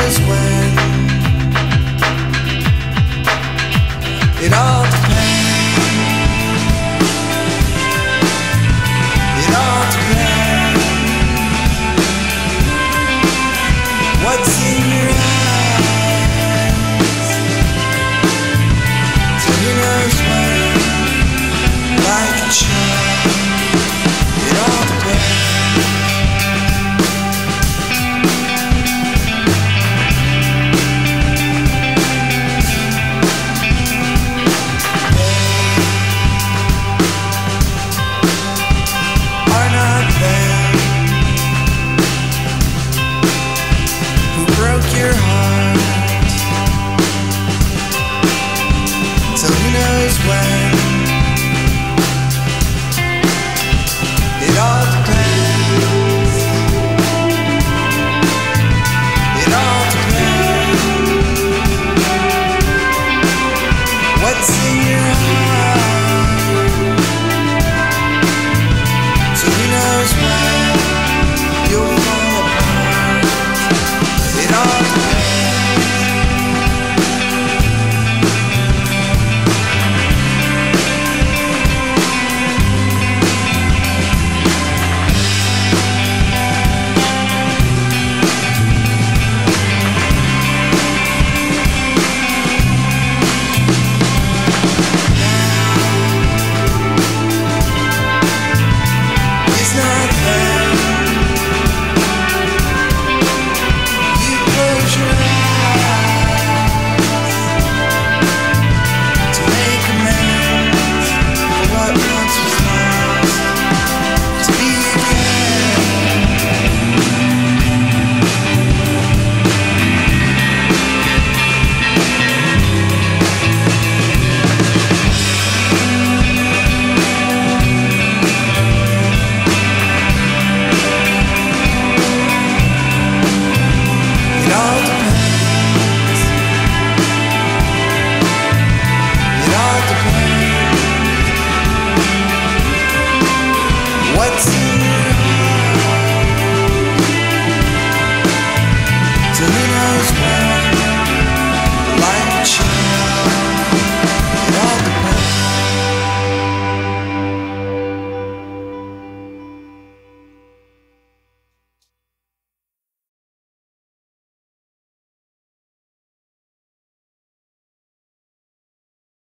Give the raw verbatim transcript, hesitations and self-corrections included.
knows when? It all depends. It all depends. What's in your eyes? So who knows when? Like a child. It all depends. Your heart, so who knows when? It all depends. It all depends. What's in your heart? So who knows when you'll fall apart? It all depends. It's not fair. You close your eyes to make amends for what once was lost, to be again. It all depends.